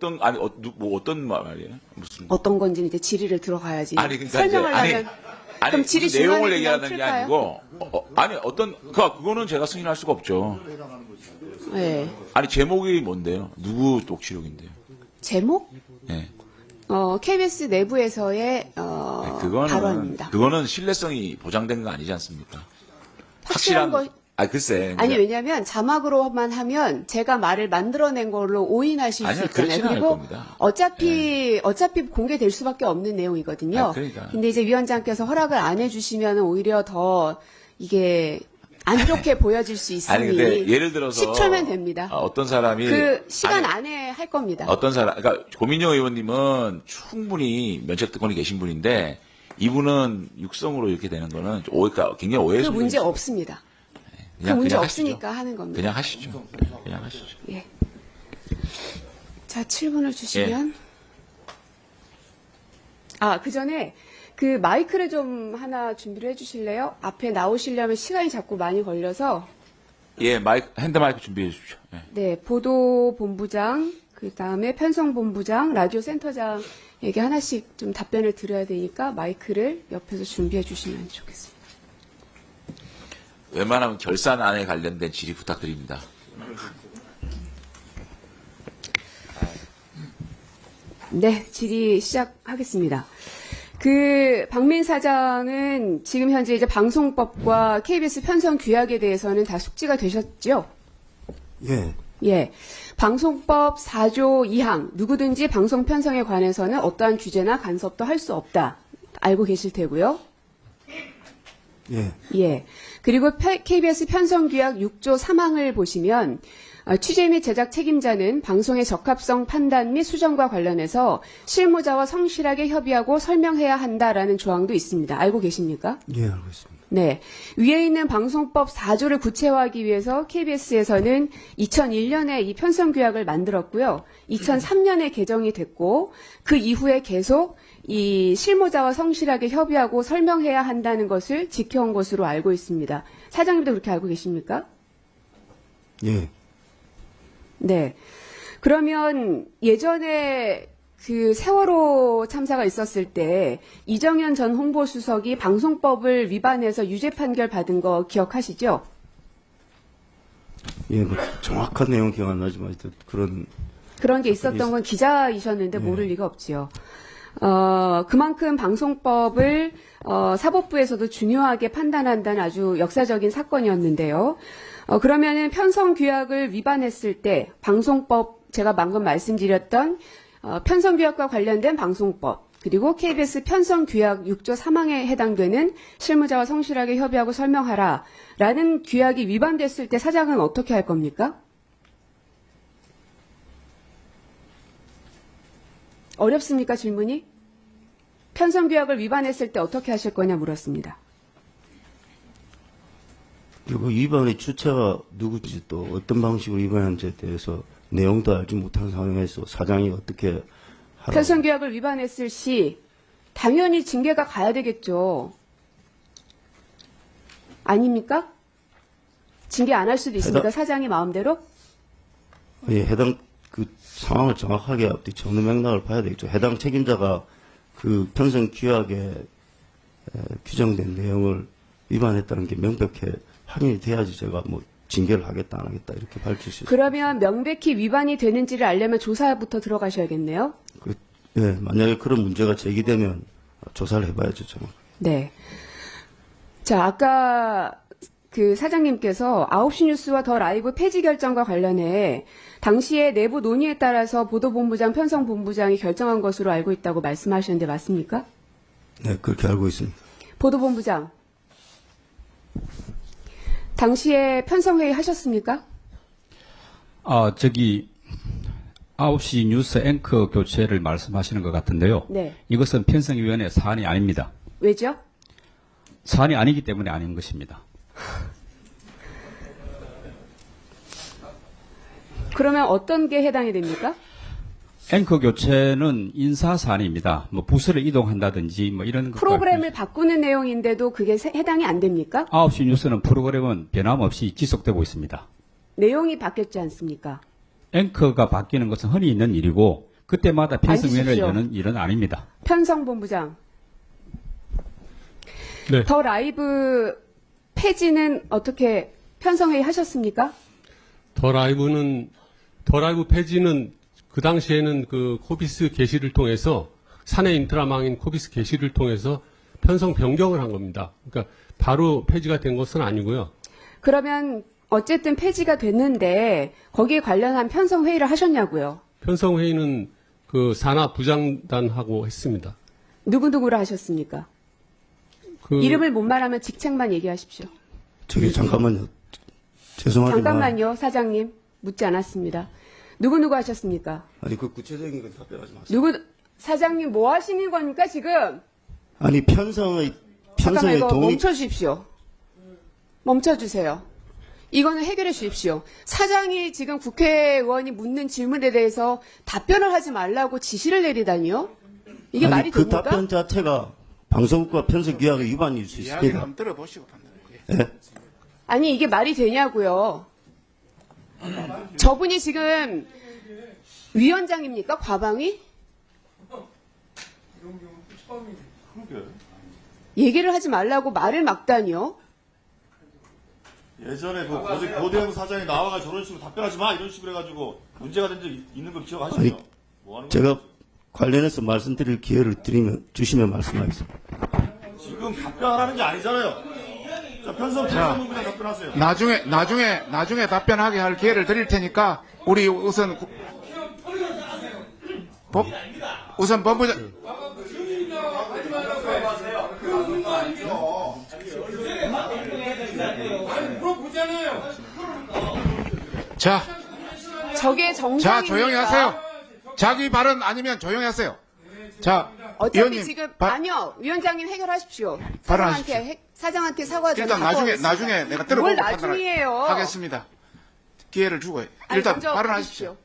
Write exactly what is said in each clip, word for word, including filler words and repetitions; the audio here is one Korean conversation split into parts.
어떤 아니 어, 누, 뭐 어떤 말이에요? 무슨 어떤 건지는 이제 질의를 들어가야지. 아니 그러니까 설명을 이제, 아니, 하면 아니 그럼 질의 그 내용을 중간에 얘기하는 게 그냥 아니고 어, 어, 아니 어떤 그 그거는 제가 승인할 수가 없죠. 네. 아니 제목이 뭔데요? 누구 녹취록인데요? 제목? 네. 어, 케이비에스 내부에서의 어, 네, 그거는 발언입니다. 그거는 신뢰성이 보장된 거 아니지 않습니까? 확실한 거. 아 글쎄. 아니 그러니까- 왜냐하면 자막으로만 하면 제가 말을 만들어낸 걸로 오인하실 아니요, 수 있잖아요. 그렇지는 않을 그리고 겁니다. 어차피 어차피 공개될 수밖에 없는 내용이거든요. 아, 그러니까. 근데 이제 위원장께서 허락을 안 해주시면 오히려 더 이게 안 좋게 보여질 수 있으니 아니 근데 예를 들어서 십 초면 됩니다. 아, 어떤 사람이 그 시간 아니, 안에 할 겁니다. 어떤 사람, 그러니까 고민정 의원님은 충분히 면책특권이 계신 분인데 이분은 육성으로 이렇게 되는 거는 오해가 굉장히 오해의 그 소지가 문제 있어요. 없습니다. 그 그냥, 문제 그냥 없으니까 하시죠. 하는 겁니다. 그냥 하시죠. 그냥 하시죠. 예. 자, 칠 분을 주시면. 아, 그 전에 그 마이크를 좀 하나 준비를 해주실래요? 앞에 나오시려면 시간이 자꾸 많이 걸려서. 예, 마이크, 핸드 마이크 준비해 주십시오. 예. 네, 보도본부장, 그 다음에 편성본부장, 라디오센터장에게 하나씩 좀 답변을 드려야 되니까 마이크를 옆에서 준비해 주시면 좋겠습니다. 웬만하면 결산안에 관련된 질의 부탁드립니다. 네, 질의 시작하겠습니다. 그 박민 사장은 지금 현재 이제 방송법과 케이비에스 편성 규약에 대해서는 다 숙지가 되셨죠? 예, 예. 방송법 사 조 이 항 누구든지 방송 편성에 관해서는 어떠한 규제나 간섭도 할 수 없다. 알고 계실 테고요. 예, 예. 그리고 케이비에스 편성규약 육 조 삼 항을 보시면 어, 취재 및 제작 책임자는 방송의 적합성 판단 및 수정과 관련해서 실무자와 성실하게 협의하고 설명해야 한다라는 조항도 있습니다. 알고 계십니까? 예, 알고 있습니다. 네. 위에 있는 방송법 사 조를 구체화하기 위해서 케이비에스에서는 이천일 년에 이 편성규약을 만들었고요. 이천삼 년에 개정이 됐고 그 이후에 계속 이 실무자와 성실하게 협의하고 설명해야 한다는 것을 지켜온 것으로 알고 있습니다. 사장님도 그렇게 알고 계십니까? 예, 네. 그러면 예전에 그 세월호 참사가 있었을 때 이정현 전 홍보수석이 방송법을 위반해서 유죄 판결 받은 거 기억하시죠? 예, 뭐 정확한 내용 기억 안 나지만 하여튼 그런 그런 게 있었던 건 기자이셨는데 모를 리가 없지요. 어, 그만큼 방송법을 어, 사법부에서도 중요하게 판단한다는 아주 역사적인 사건이었는데요. 어, 그러면은 편성 규약을 위반했을 때 방송법 제가 방금 말씀드렸던 어, 편성 규약과 관련된 방송법 그리고 케이비에스 편성 규약 육 조 삼 항에 해당되는 실무자와 성실하게 협의하고 설명하라라는 규약이 위반됐을 때 사장은 어떻게 할 겁니까? 어렵습니까, 질문이? 편성 규약을 위반했을 때 어떻게 하실 거냐 물었습니다. 그리고 위반의 주체가 누구지 또 어떤 방식으로 위반한지에 대해서 내용도 알지 못한 상황에서 사장이 어떻게 하라고. 편성 규약을 위반했을 시 당연히 징계가 가야 되겠죠. 아닙니까? 징계 안 할 수도 있습니까? 해당- 사장이 마음대로? 예, 해당 그 상황을 정확하게 앞뒤 전후 맥락을 봐야 되겠죠. 해당 책임자가 그 편성 규약에 에, 규정된 내용을 위반했다는 게 명백히 확인이 돼야지 제가 뭐 징계를 하겠다 안 하겠다 이렇게 밝힐 수 있습니다. 그러면 명백히 위반이 되는지를 알려면 조사부터 들어가셔야겠네요. 그, 예, 만약에 그런 문제가 제기되면 조사를 해봐야죠, 정말. 네. 자, 아까 그 사장님께서 아홉 시 뉴스와 더 라이브 폐지 결정과 관련해 당시에 내부 논의에 따라서 보도본부장, 편성본부장이 결정한 것으로 알고 있다고 말씀하셨는데 맞습니까? 네, 그렇게 알고 있습니다. 보도본부장, 당시에 편성회의 하셨습니까? 아, 저기 아홉 시 뉴스 앵커 교체를 말씀하시는 것 같은데요. 네. 이것은 편성위원회 사안이 아닙니다. 왜죠? 사안이 아니기 때문에 아닌 것입니다. 그러면 어떤 게 해당이 됩니까? 앵커 교체는 인사 사안입니다. 뭐 부서를 이동한다든지 뭐 이런 것. 프로그램을 바꾸는 내용인데도 그게 세- 해당이 안 됩니까? 아홉 시 뉴스는 프로그램은 변함없이 지속되고 있습니다. 내용이 바뀌었지 않습니까? 앵커가 바뀌는 것은 흔히 있는 일이고 그때마다 편성위원회를 앉으십시오. 여는 일은 아닙니다. 편성본부장. 네. 더 라이브 폐지는 어떻게 편성회의 하셨습니까? 더 라이브는 더 라이브 폐지는 그 당시에는 그 코비스 게시를 통해서 사내 인트라망인 코비스 게시를 통해서 편성 변경을 한 겁니다. 그러니까 바로 폐지가 된 것은 아니고요. 그러면 어쨌든 폐지가 됐는데 거기에 관련한 편성 회의를 하셨냐고요? 편성 회의는 그 산하 부장단하고 했습니다. 누구누구를 하셨습니까? 그 이름을 못 말하면 직책만 얘기하십시오. 저기 잠깐만요. 죄송하지만 잠깐만요, 사장님. 묻지 않았습니다. 누구누구 하셨습니까? 아니 그 구체적인 건 답변하지 마세요. 누구, 사장님 뭐 하시는 겁니까, 지금? 아니 편성의 잠깐만 편성의 이거 동의 멈춰주십시오. 멈춰주세요. 이거는 해결해 주십시오. 사장이 지금 국회의원이 묻는 질문에 대해서 답변을 하지 말라고 지시를 내리다니요? 이게 아니, 말이 그 됩니까? 답변 자체가 방송국과 편성규약의 위반일 수 이야기를 있습니다. 한번 들어보시고 판단해. 예? 아니 이게 말이 되냐고요. 저분이 지금 위원장입니까? 과방위? 얘기를 하지 말라고 말을 막다니요? 예전에 그 고대, 고대형 사장이 나와가 저런 식으로 답변하지 마 이런 식으로 해가지고 문제가 된 적 있는 걸 기억하시죠? 아니, 뭐 하는 제가 관련해서 말씀드릴 기회를 드리면 주시면 말씀하겠습니다. 거예요? 지금 답변하는 게 아니잖아요. 자, 편성 편성문 그냥 답변하세요. 나중에 나중에 나중에 답변하게 할 기회를 드릴 테니까 우리 우선 구- 법 우선 법무장 자, 저게 정상입니까? 자 조용히 하세요. 자기 발언 아니면 조용히 하세요. 자, 어차피 의원님 지금 바- 아니요 위원장님 해결하십시오. 발언하십시오. 사장한테 해- 사장한테 사과 좀 일단 하고 나중에 하겠습니다. 나중에 내가 뭘 들어보고 나중이에요? 판단하겠습니다. 기회를 주고요. 아니, 일단 먼저 발언하십시오.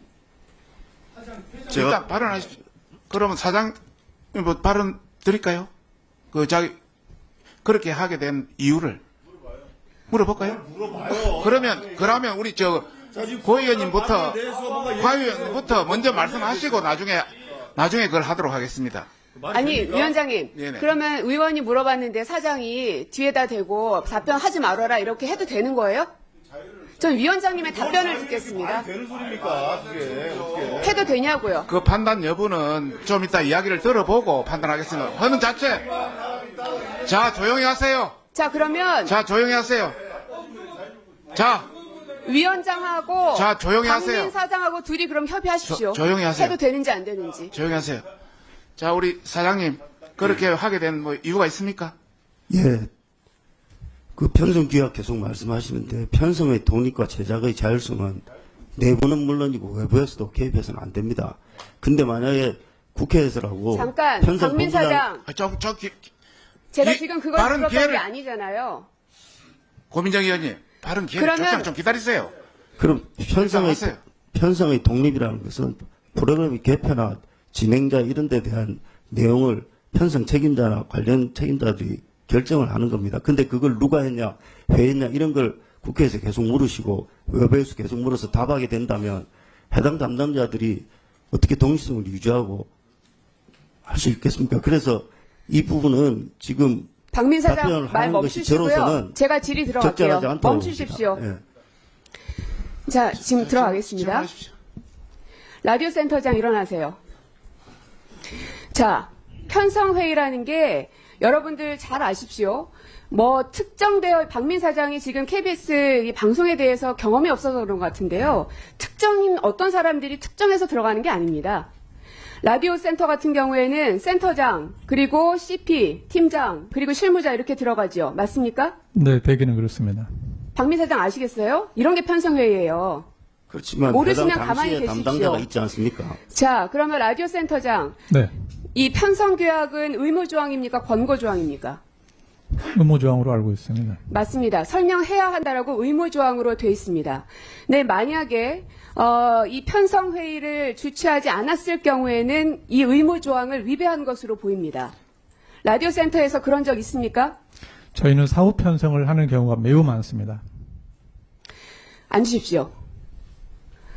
하십시오. 제가 일단 발언하십시오. 그러면 사장 뭐 발언 드릴까요? 그 자기 그렇게 하게 된 이유를 물어볼까요? 물어봐요. 그러면 그러면 우리 저 고 의원님부터 고 의원님부터 먼저 말씀하시고 나중에 나중에 그걸 하도록 하겠습니다. 아니 위원장님 네네. 그러면 의원이 물어봤는데 사장이 뒤에다 대고 답변하지 말아라 이렇게 해도 되는 거예요? 전 위원장님의 답변을 듣겠습니다. 되는 소리입니까? 그게 어떻게? 해도 되냐고요? 그 판단 여부는 좀 이따 이야기를 들어보고 판단하겠습니다. 하는 자체. 자 조용히 하세요. 자 그러면 자 조용히 하세요. 자 위원장하고 자, 조용히 하세요. 박민 사장하고 둘이 그럼 협의하십시오. 조- 조용히 하세요. 해도 되는지 안 되는지. 조용히 하세요. 자 우리 사장님 그렇게 하게 된 뭐 이유가 있습니까? 예. 그 편성규약 계속 말씀하시는데 편성의 독립과 제작의 자율성은 내부는 물론이고 외부에서도 개입해서는 안 됩니다. 근데 만약에 국회에서라고 잠깐 편성 박민 본부장- 사장 아, 저, 저 기, 제가 이- 지금 그걸 발언 물었던 게 기회를- 아니잖아요. 고민정 의원님 발언 기회를 그러면- 적당 좀 기다리세요. 그럼 편성의 하세요. 편성의 독립이라는 것은 프로그램의 개편이나 진행자 이런 데 대한 내용을 편성 책임자나 관련 책임자들이 결정을 하는 겁니다. 근데 그걸 누가 했냐, 왜 했냐 이런 걸 국회에서 계속 물으시고 외부에서 계속 물어서 답하게 된다면 해당 담당자들이 어떻게 동시성을 유지하고 할 수 있겠습니까? 그래서 이 부분은 지금 박민 사장 답변을 말 하는 것이 멈추시고요. 저로서는 제가 질의 적절하지 들어갈게요. 않다고 멈추십시오. 봅니다. 예. 자 지금 들어가겠습니다. 질문하십시오. 라디오 센터장 일어나세요. 자, 편성회의라는 게 여러분들 잘 아십시오. 뭐 특정되어 박민 사장이 지금 케이비에스 이 방송에 대해서 경험이 없어서 그런 것 같은데요. 특정인 어떤 사람들이 특정해서 들어가는 게 아닙니다. 라디오 센터 같은 경우에는 센터장, 그리고 씨피, 팀장, 그리고 실무자 이렇게 들어가죠. 맞습니까? 네, 대기는 그렇습니다. 박민 사장 아시겠어요? 이런 게 편성회의예요. 그렇지만 모르시면 해당 가만히 당시에 계십시오. 담당자가 있지 않습니까? 자, 그러면 라디오 센터장, 네, 이 편성규약은 의무조항입니까? 권고조항입니까? 의무조항으로 알고 있습니다. 맞습니다. 설명해야 한다라고 의무조항으로 돼 있습니다. 네, 만약에 어, 이 편성회의를 주최하지 않았을 경우에는 이 의무조항을 위배한 것으로 보입니다. 라디오 센터에서 그런 적 있습니까? 저희는 사후 편성을 하는 경우가 매우 많습니다. 앉으십시오.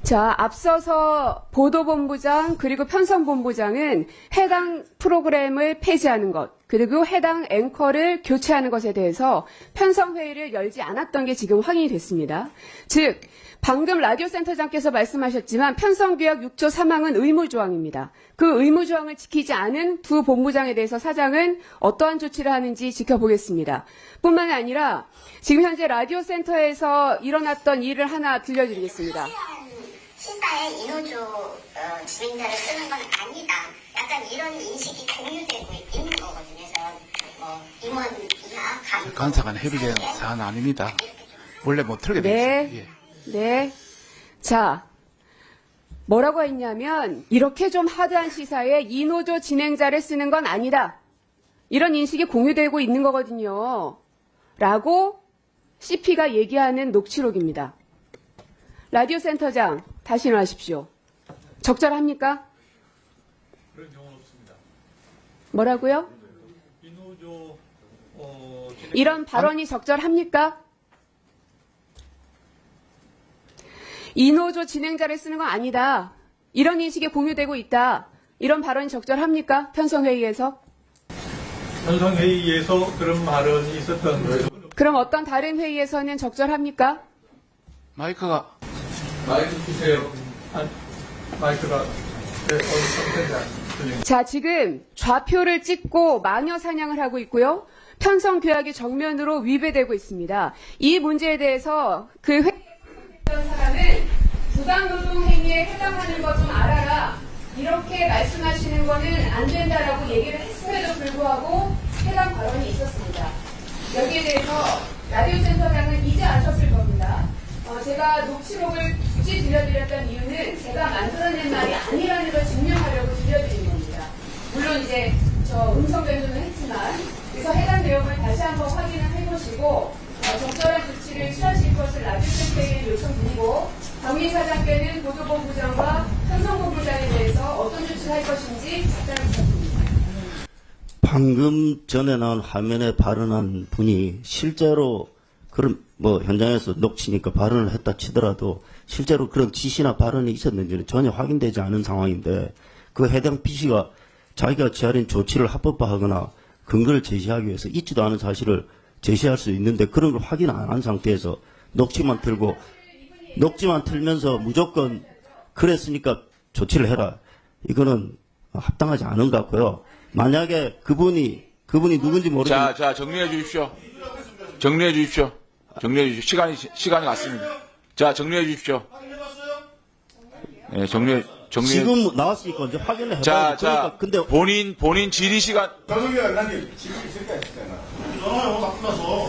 자, 앞서서 보도본부장 그리고 편성본부장은 해당 프로그램을 폐지하는 것, 그리고 해당 앵커를 교체하는 것에 대해서 편성회의를 열지 않았던 게 지금 확인이 됐습니다. 즉, 방금 라디오센터장께서 말씀하셨지만 편성규약 육 조 삼 항은 의무조항입니다. 그 의무조항을 지키지 않은 두 본부장에 대해서 사장은 어떠한 조치를 하는지 지켜보겠습니다. 뿐만 아니라 지금 현재 라디오센터에서 일어났던 일을 하나 들려드리겠습니다. 시사에 인호조 어, 진행자를 쓰는 건 아니다. 약간 이런 인식이 공유되고 있는 거거든요. 그래서 뭐 임원이나 간 간사간 협의된 사안 아닙니다. 원래 못 틀게 돼 네. 있어요. 예. 네. 자, 뭐라고 했냐면 이렇게 좀 하드한 시사에 인호조 진행자를 쓰는 건 아니다. 이런 인식이 공유되고 있는 거거든요. 라고 씨피가 얘기하는 녹취록입니다. 라디오 센터장, 다시 일어나십시오. 적절합니까? 그런 경우는 없습니다. 뭐라고요? 인호조 어, 이런 발언이 적절합니까? 인호조 진행자를 쓰는 건 아니다. 이런 인식이 공유되고 있다. 이런 발언이 적절합니까? 편성회의에서? 편성회의에서 그런 발언이 있었던 거예요. 그럼 어떤 다른 회의에서는 적절합니까? 마이크가 마이크 주세요. 아, 마이크가 네, 어느 상태인지 들립니다. 자, 지금 좌표를 찍고 마녀 사냥을 하고 있고요. 편성 규약이 정면으로 위배되고 있습니다. 이 문제에 대해서 그 회의에 참석했던 사람은 부당노동 행위에 해당하는 것 좀 알아라. 이렇게 말씀하시는 거는 안 된다라고 얘기를 했음에도 불구하고 해당 발언이 있었습니다. 여기에 대해서 라디오 센터장은 이제 아셨을 겁니다. 어, 제가 녹취록을 굳이 들려드렸던 이유는 제가 만들어낸 말이 아니라는 걸 증명하려고 들려드린 겁니다. 물론 이제 저 음성 변조는 했지만 그래서 해당 내용을 다시 한번 확인을 해보시고 어, 적절한 조치를 취하실 것을 라디오 센터에게 요청드리고 박민 사장께는 보도본부장과 편성본부장에 대해서 어떤 조치를 할 것인지 답변을 부탁드립니다. 방금 전에 나온 화면에 발언한 분이 실제로 그런 뭐 현장에서 녹취니까 발언을 했다 치더라도 실제로 그런 지시나 발언이 있었는지는 전혀 확인되지 않은 상황인데 그 해당 피씨가 자기가 취하는 조치를 합법화하거나 근거를 제시하기 위해서 있지도 않은 사실을 제시할 수 있는데 그런 걸 확인 안 한 상태에서 녹취만 틀고 녹취만 틀면서 무조건 그랬으니까 조치를 해라. 이거는 합당하지 않은 것 같고요. 만약에 그분이 그분이 누군지 모르지만 자, 자, 정리해 주십시오. 정리해 주십시오. 정리해 주십시오. 시간이, 시간이 갔습니다. 자, 정리해 주십시오. 네, 정리해, 정리해. 지금 나왔으니까 이제 확인을 해봐야지. 자, 그러니까 자, 근데 본인, 본인 질의 시간. 정석이 의원님 지금 있을 때 있잖아. 전화요, 바꾸면서.